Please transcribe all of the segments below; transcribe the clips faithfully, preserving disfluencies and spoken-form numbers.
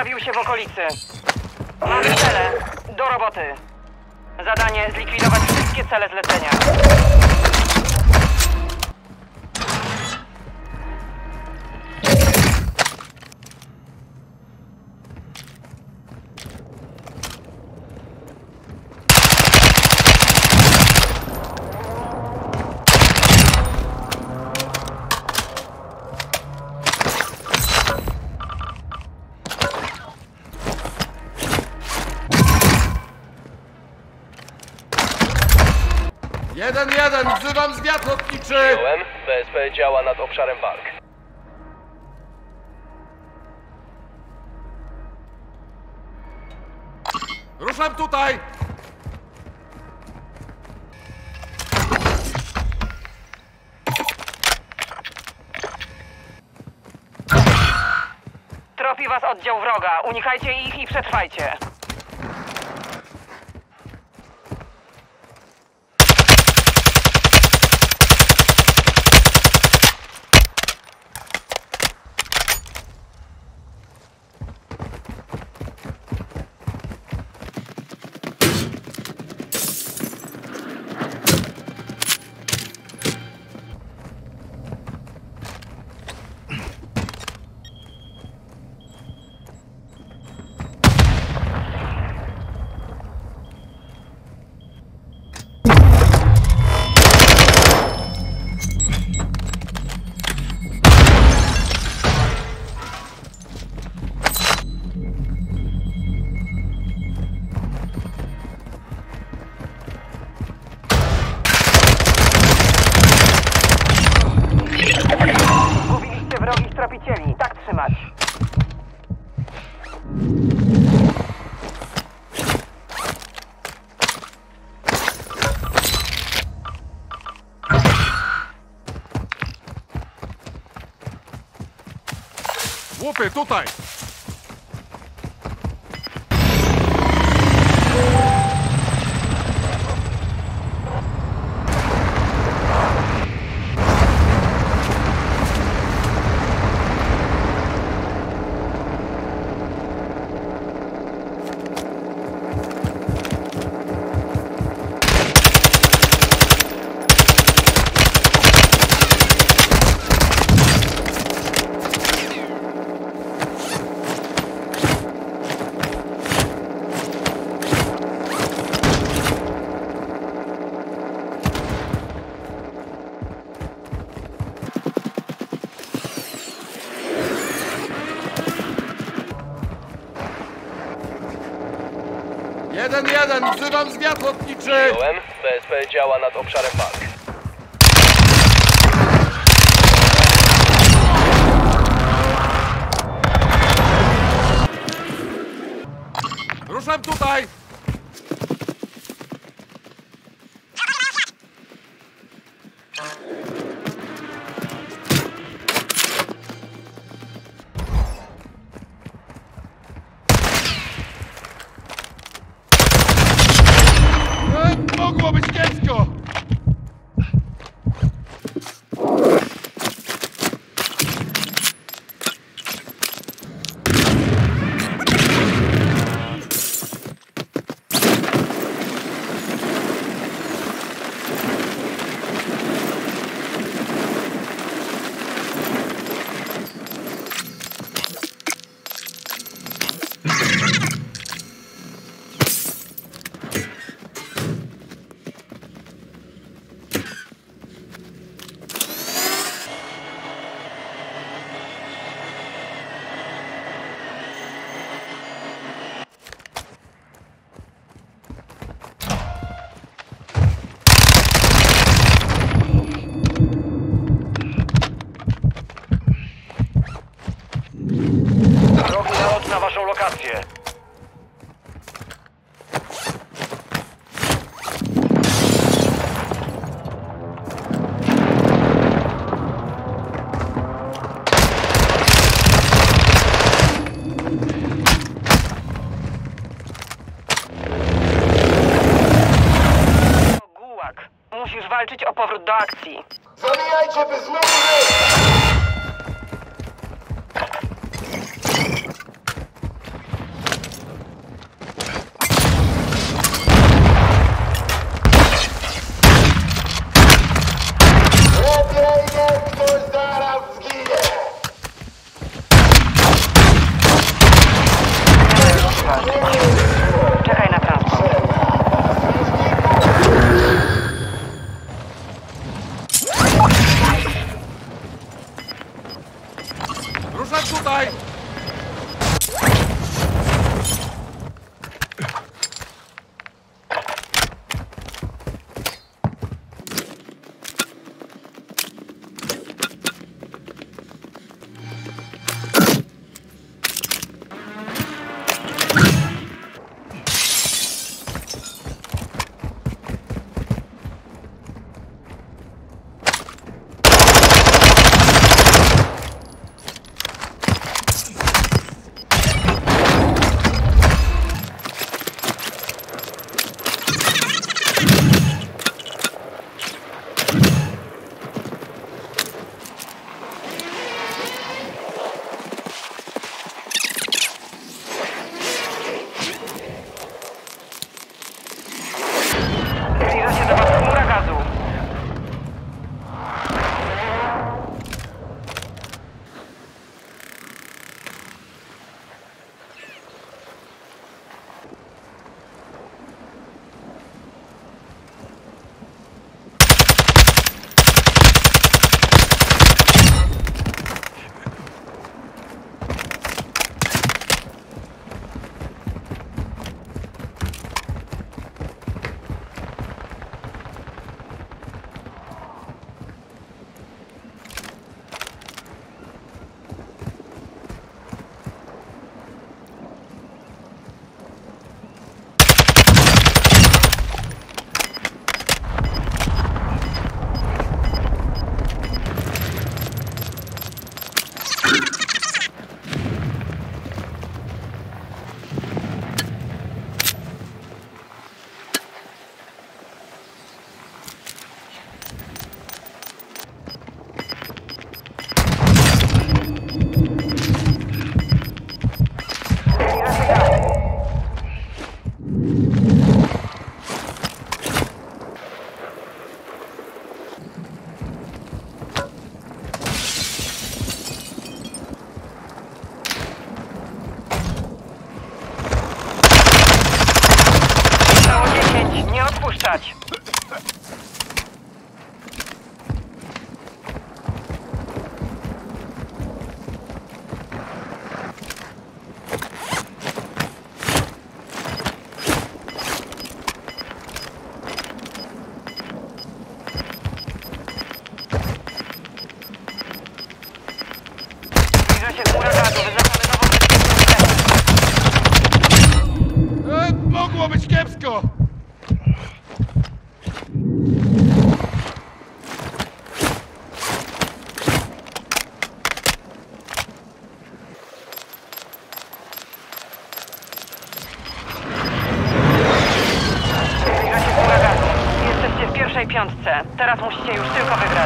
pojawił się w okolicy. Mamy cele. Do roboty. Zadanie zlikwidować wszystkie cele zlecenia. Jeden, jeden, wzywam zwiat lotniczy! Przyjąłem. B S P działa nad obszarem walk. Ruszam tutaj! Tropi was oddział wroga. Unikajcie ich i przetrwajcie. Zgubiliście wrogich tropicieli. Tak trzymać. Łupy, tutaj! Jeden, jeden, wzywam zwiat lotniczy! Przyjąłem. B S P działa nad obszarem walk. Ruszam tutaj! E, mogło być kiepsko! Wrogi nalot na waszą lokację. Gułak. Musisz walczyć o powrót do akcji. Zabijajcie, by znowu żyć! tutaj! Zbliża się do was chmura gazu. Stało dziesięć, nie odpuszczać. Zbliża się chmura gazu, wyznaczamy nową bezpieczną strefę. E, mogło być kiepsko! Zbliża się chmura gazu. Jesteście w pierwszej piątce. Teraz musicie już tylko wygrać.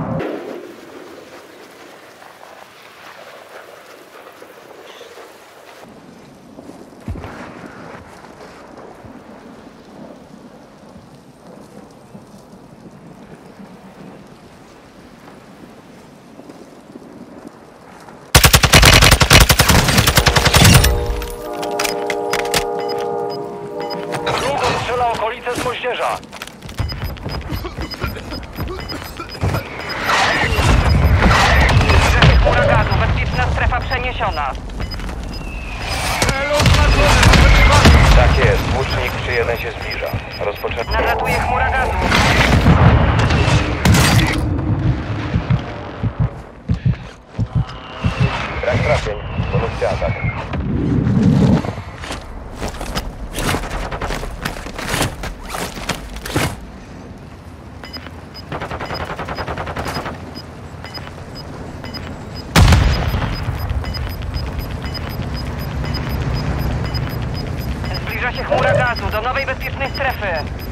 Drugą strzela okolice z moździerza. Zbliża się chmura gazu. Bezpieczna strefa przeniesiona. Tak jest, łucznik trzy jeden się zbliża. Rozpoczynamy. Nadlatuje chmura gazu. Brak trafień. Ponówcie atak. Zbliża się chmura gazu do nowej bezpiecznej strefy.